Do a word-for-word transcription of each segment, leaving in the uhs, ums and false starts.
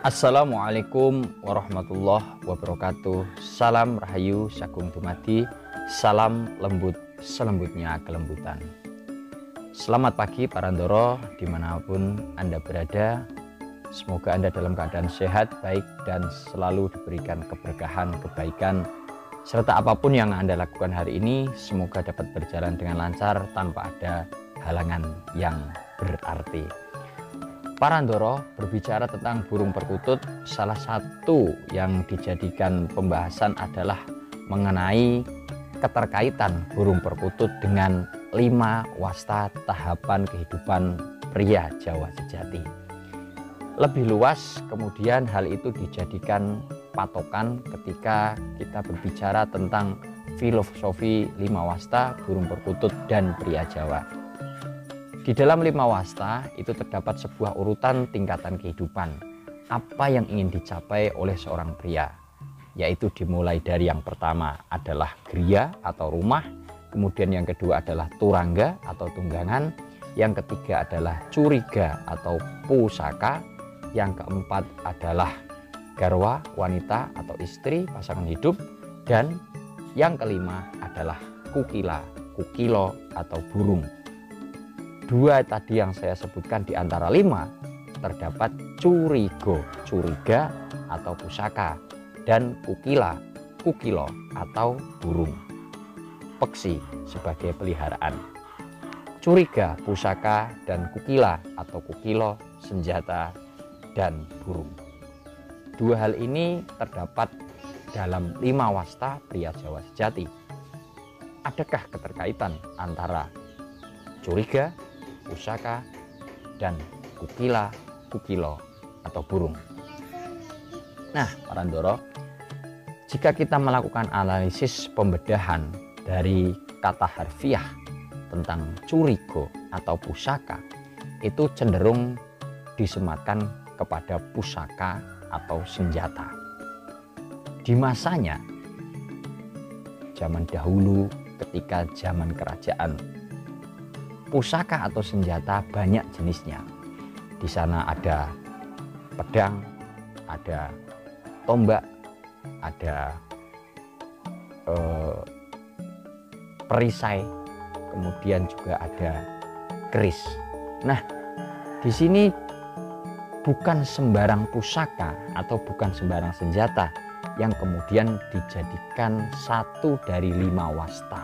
Assalamualaikum warahmatullahi wabarakatuh. Salam rahayu sagung dumadi, salam lembut selembutnya kelembutan. Selamat pagi Parandoro dimanapun Anda berada. Semoga Anda dalam keadaan sehat, baik, dan selalu diberikan keberkahan, kebaikan, serta apapun yang Anda lakukan hari ini semoga dapat berjalan dengan lancar tanpa ada halangan yang berarti. Parandoro berbicara tentang burung perkutut. Salah satu yang dijadikan pembahasan adalah mengenai keterkaitan burung perkutut dengan lima wasta tahapan kehidupan pria Jawa sejati. Lebih luas kemudian hal itu dijadikan patokan ketika kita berbicara tentang filosofi lima wasta burung perkutut dan pria Jawa. Di dalam lima wasta itu terdapat sebuah urutan tingkatan kehidupan, apa yang ingin dicapai oleh seorang pria, yaitu dimulai dari yang pertama adalah griya atau rumah, kemudian yang kedua adalah turangga atau tunggangan, yang ketiga adalah curiga atau pusaka, yang keempat adalah garwa, wanita atau istri, pasangan hidup, dan yang kelima adalah kukila, kukilo atau burung. Dua tadi yang saya sebutkan di antara lima terdapat curigo, curiga atau pusaka, dan kukila, kukilo atau burung, peksi sebagai peliharaan. Curiga, pusaka, dan kukila atau kukilo, senjata dan burung. Dua hal ini terdapat dalam lima wasta pria Jawa sejati. Adakah keterkaitan antara curiga, pusaka, dan kukila, kukilo atau burung? Nah, Parandoro, jika kita melakukan analisis pembedahan dari kata harfiah tentang curigo atau pusaka, itu cenderung disematkan kepada pusaka atau senjata. Di masanya, zaman dahulu ketika zaman kerajaan, pusaka atau senjata banyak jenisnya. Di sana ada pedang, ada tombak, ada eh, perisai, kemudian juga ada keris. Nah, di sini bukan sembarang pusaka atau bukan sembarang senjata yang kemudian dijadikan satu dari lima wasta.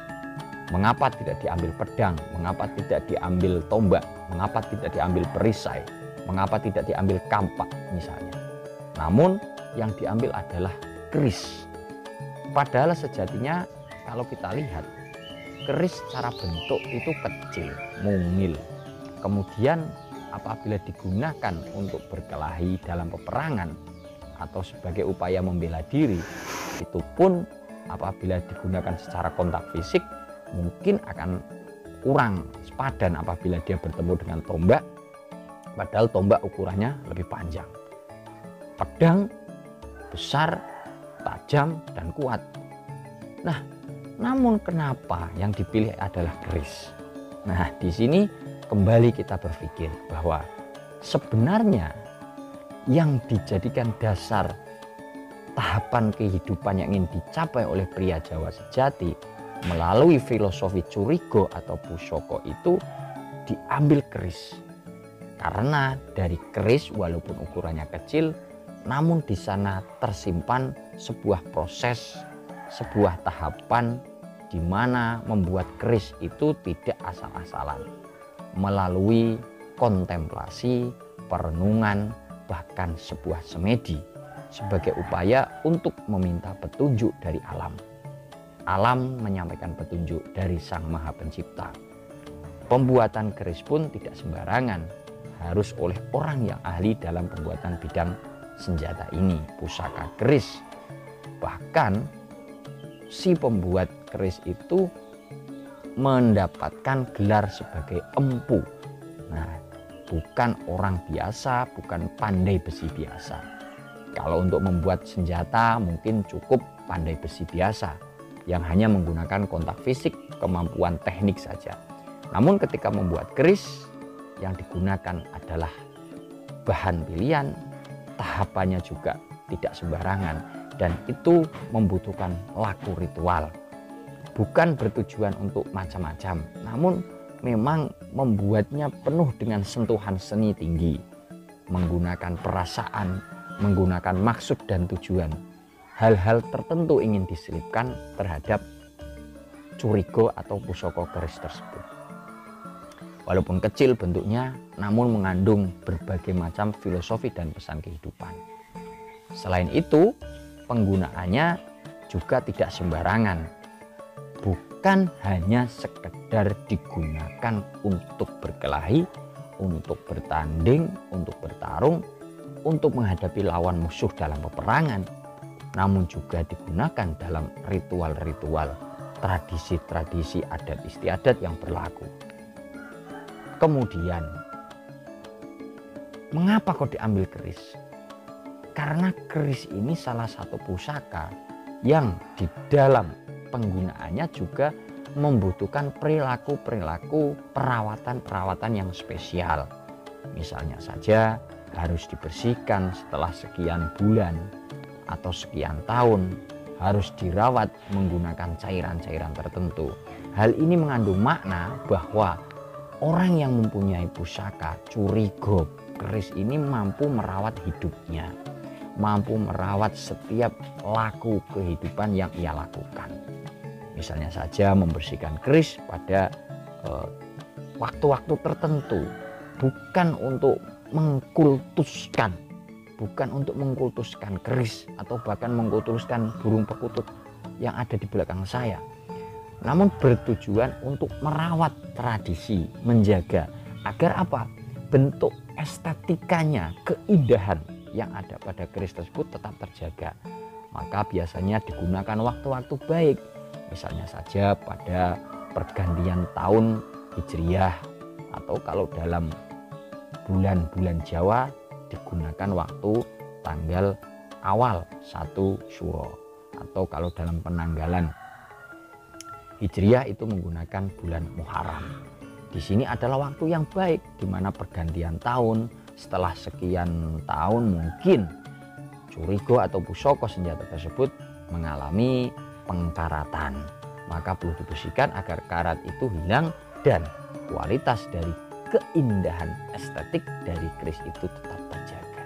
Mengapa tidak diambil pedang? Mengapa tidak diambil tombak? Mengapa tidak diambil perisai? Mengapa tidak diambil kampak misalnya? Namun yang diambil adalah keris. Padahal sejatinya kalau kita lihat, keris secara bentuk itu kecil, mungil. Kemudian apabila digunakan untuk berkelahi dalam peperangan atau sebagai upaya membela diri, itu pun apabila digunakan secara kontak fisik mungkin akan kurang sepadan apabila dia bertemu dengan tombak, padahal tombak ukurannya lebih panjang. Pedang besar, tajam, dan kuat. Nah, namun kenapa yang dipilih adalah keris? Nah, di sini kembali kita berpikir bahwa sebenarnya yang dijadikan dasar tahapan kehidupan yang ingin dicapai oleh pria Jawa sejati melalui filosofi curigo atau pusoko itu diambil keris. Karena dari keris walaupun ukurannya kecil, namun di sana tersimpan sebuah proses, sebuah tahapan di mana membuat keris itu tidak asal-asalan. Melalui kontemplasi, perenungan, bahkan sebuah semedi sebagai upaya untuk meminta petunjuk dari alam. Alam menyampaikan petunjuk dari Sang Maha Pencipta. Pembuatan keris pun tidak sembarangan, harus oleh orang yang ahli dalam pembuatan bidang senjata ini, pusaka keris. Bahkan si pembuat keris itu mendapatkan gelar sebagai empu. Nah, bukan orang biasa, bukan pandai besi biasa. Kalau untuk membuat senjata mungkin cukup pandai besi biasa yang hanya menggunakan kontak fisik, kemampuan teknik saja. Namun ketika membuat keris, yang digunakan adalah bahan pilihan, tahapannya juga tidak sembarangan, dan itu membutuhkan laku ritual. Bukan bertujuan untuk macam-macam, namun memang membuatnya penuh dengan sentuhan seni tinggi, menggunakan perasaan, menggunakan maksud dan tujuan. Hal-hal tertentu ingin diselipkan terhadap curigo atau pusaka keris tersebut. Walaupun kecil bentuknya, namun mengandung berbagai macam filosofi dan pesan kehidupan. Selain itu, penggunaannya juga tidak sembarangan. Bukan hanya sekedar digunakan untuk berkelahi, untuk bertanding, untuk bertarung, untuk menghadapi lawan musuh dalam peperangan, namun juga digunakan dalam ritual-ritual, tradisi-tradisi adat istiadat yang berlaku. Kemudian, mengapa kok diambil keris? Karena keris ini salah satu pusaka yang di dalam penggunaannya juga membutuhkan perilaku-perilaku perawatan-perawatan yang spesial. Misalnya saja harus dibersihkan setelah sekian bulan atau sekian tahun, harus dirawat menggunakan cairan-cairan tertentu. Hal ini mengandung makna bahwa orang yang mempunyai pusaka curigo keris ini mampu merawat hidupnya, mampu merawat setiap laku kehidupan yang ia lakukan. Misalnya saja membersihkan keris pada waktu-waktu eh, tertentu, bukan untuk mengkultuskan, bukan untuk mengkultuskan keris atau bahkan mengkultuskan burung perkutut yang ada di belakang saya, namun bertujuan untuk merawat tradisi, menjaga agar apa? Bentuk estetikanya, keindahan yang ada pada keris tersebut tetap terjaga. Maka biasanya digunakan waktu-waktu baik, misalnya saja pada pergantian tahun Hijriyah, atau kalau dalam bulan-bulan Jawa digunakan waktu tanggal awal satu Syuro, atau kalau dalam penanggalan Hijriyah itu menggunakan bulan Muharram. Di sini adalah waktu yang baik di mana pergantian tahun setelah sekian tahun mungkin curigo atau pusaka senjata tersebut mengalami pengkaratan, maka perlu dibersihkan agar karat itu hilang dan kualitas dari keindahan estetik dari keris itu tetap terjaga,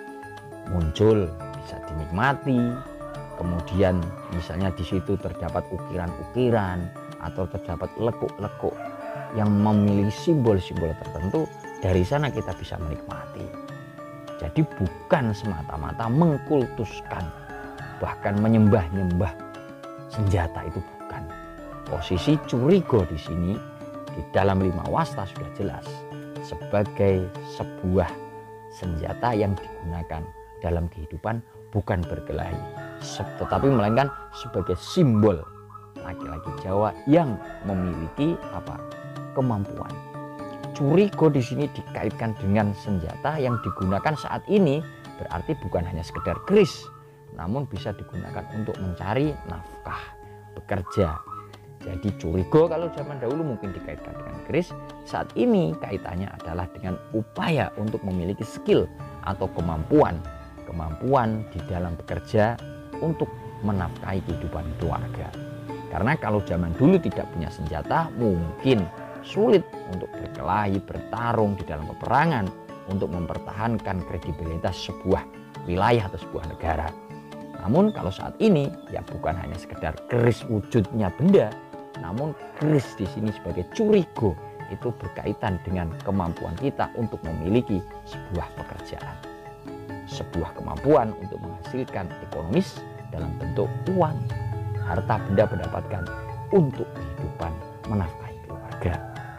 muncul, bisa dinikmati. Kemudian misalnya di situ terdapat ukiran-ukiran atau terdapat lekuk-lekuk yang memiliki simbol-simbol tertentu, dari sana kita bisa menikmati. Jadi bukan semata-mata mengkultuskan, bahkan menyembah-nyembah senjata, itu bukan. Posisi curigo di sini di dalam lima wasta sudah jelas sebagai sebuah senjata yang digunakan dalam kehidupan, bukan berkelahi, tetapi melainkan sebagai simbol laki-laki Jawa yang memiliki apa? Kemampuan. Curigo di sini dikaitkan dengan senjata yang digunakan saat ini, berarti bukan hanya sekedar keris, namun bisa digunakan untuk mencari nafkah, bekerja. Jadi curigo kalau zaman dahulu mungkin dikaitkan dengan keris, saat ini kaitannya adalah dengan upaya untuk memiliki skill atau kemampuan, kemampuan di dalam bekerja untuk menafkahi kehidupan keluarga. Karena kalau zaman dulu tidak punya senjata, mungkin sulit untuk berkelahi, bertarung di dalam peperangan untuk mempertahankan kredibilitas sebuah wilayah atau sebuah negara. Namun kalau saat ini ya bukan hanya sekedar keris wujudnya benda, namun keris di sini sebagai curigo itu berkaitan dengan kemampuan kita untuk memiliki sebuah pekerjaan, sebuah kemampuan untuk menghasilkan ekonomis dalam bentuk uang, harta benda mendapatkan untuk kehidupan menafkahi keluarga.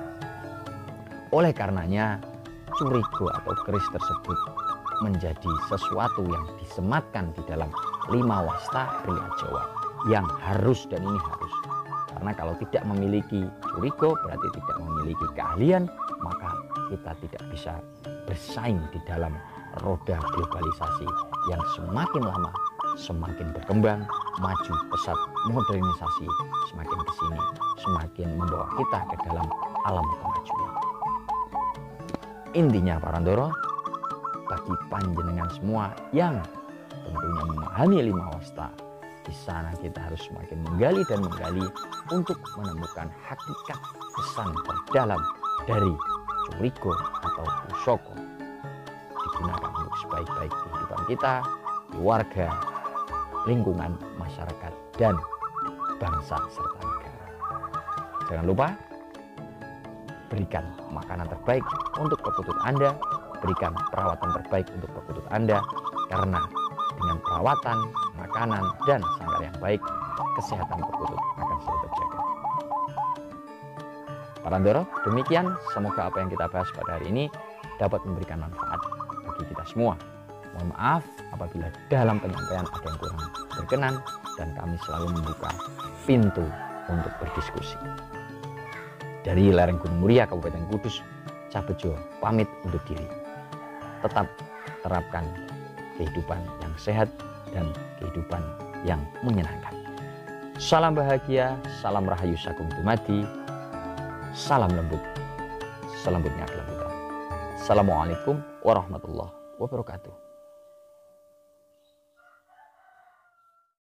Oleh karenanya curigo atau keris tersebut menjadi sesuatu yang disematkan di dalam lima wasta pria Jawa yang harus, dan ini harus, karena kalau tidak memiliki curigo berarti tidak memiliki keahlian, maka kita tidak bisa bersaing di dalam roda globalisasi yang semakin lama semakin berkembang, maju pesat, modernisasi semakin kesini semakin membawa kita ke dalam alam kemajuan. Intinya Parandoro, bagi panjenengan semua yang tentunya memahami lima wasta. Di sana kita harus semakin menggali dan menggali untuk menemukan hakikat pesan terdalam dari Curigo atau Pusoko, digunakan untuk sebaik-baik kehidupan kita, keluarga, lingkungan, masyarakat, dan bangsa serta negara. Jangan lupa berikan makanan terbaik untuk perkutut Anda, berikan perawatan terbaik untuk perkutut Anda, karena dengan perawatan, makanan, dan sanggar yang baik, kesehatan perkutut akan selalu terjaga. Parandoro, demikian semoga apa yang kita bahas pada hari ini dapat memberikan manfaat bagi kita semua. Mohon maaf apabila dalam penyampaian ada yang kurang berkenan, dan kami selalu membuka pintu untuk berdiskusi. Dari lereng Gunung Muria, Kabupaten Kudus, Cabejo pamit untuk diri. Tetap terapkan kehidupan yang sehat dan kehidupan yang menyenangkan. Salam bahagia, salam rahayu sagung dumadi, salam lembut, selembutnya kelembutan. Assalamualaikum warahmatullahi wabarakatuh.